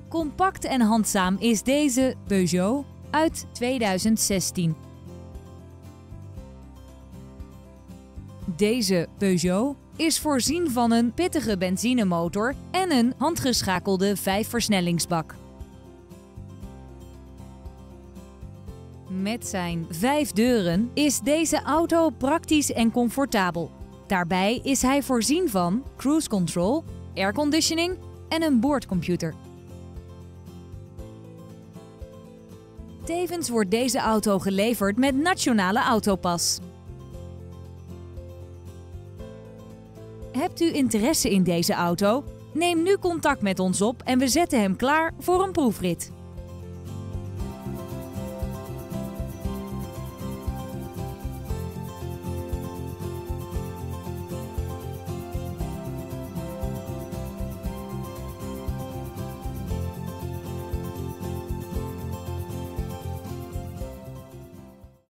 Compact en handzaam is deze Peugeot uit 2016. Deze Peugeot is voorzien van een pittige benzinemotor en een handgeschakelde 5-versnellingsbak. Met zijn 5 deuren is deze auto praktisch en comfortabel. Daarbij is hij voorzien van cruise control, airconditioning en een boordcomputer. Tevens wordt deze auto geleverd met Nationale Autopas. Hebt u interesse in deze auto? Neem nu contact met ons op en we zetten hem klaar voor een proefrit.